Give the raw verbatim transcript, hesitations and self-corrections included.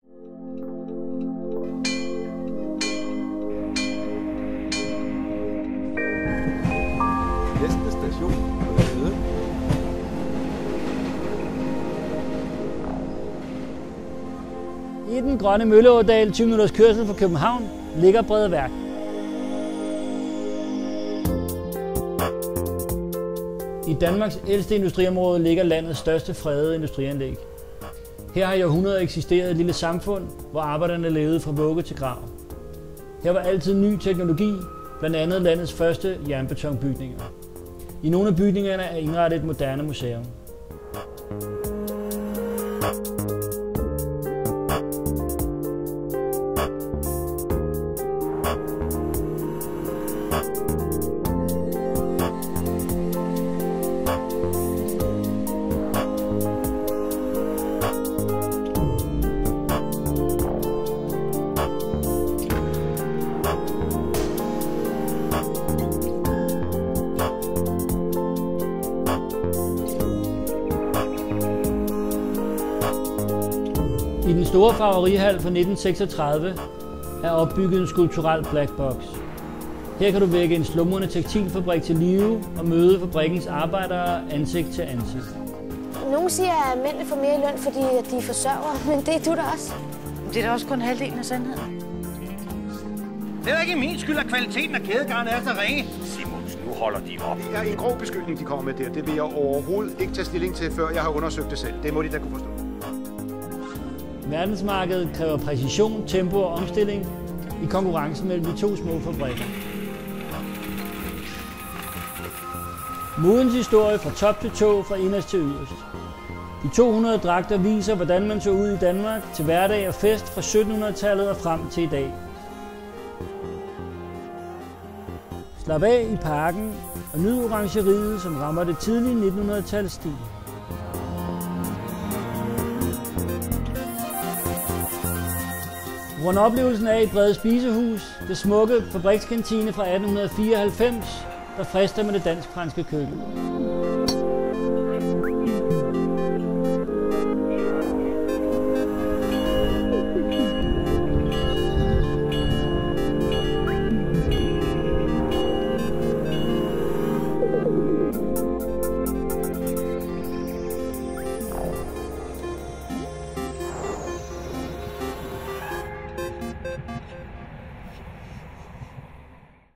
Næste station er ude. I den grønne Mølleådal, tyve minutters kørsel fra København, ligger Bredeværk. I Danmarks ældste industriområde ligger landets største fredede industrianlæg. Her har i århundreder eksisteret et lille samfund, hvor arbejderne levede fra vugge til grav. Her var altid ny teknologi, blandt andet landets første jernbetonbygninger. I nogle af bygningerne er indrettet et moderne museum. I den store farverihal fra nitten seksogtredive er opbygget en skulptural blackbox. Her kan du vække en slumrende tekstilfabrik til live og møde fabrikkens arbejdere ansigt til ansigt. Nogle siger, at mændene får mere i løn, fordi de er forsørgere, men det er du da også. Det er da også kun halvdelen af sandheden. Det er ikke min skyld, at kvaliteten af kædegarnet er så ringe. Simons, nu holder de op. Det er en grov beskyldning, de kommer med der. Det vil jeg overhovedet ikke tage stilling til, før jeg har undersøgt det selv. Det må de da kunne forstå. Verdensmarkedet kræver præcision, tempo og omstilling i konkurrencen mellem de to små fabrikker. Modens historie fra top til tå, fra inderst til yderst. De to hundrede dragter viser, hvordan man så ud i Danmark til hverdag og fest fra syttenhundredetallet og frem til i dag. Slap af i parken og nyd orangeriet, som rammer det tidlige nittenhundredetalls stil. Rund oplevelsen af i Brede Spisehus, det smukke fabrikskantine fra atten fireoghalvfems, der frister med det dansk-franske køkken.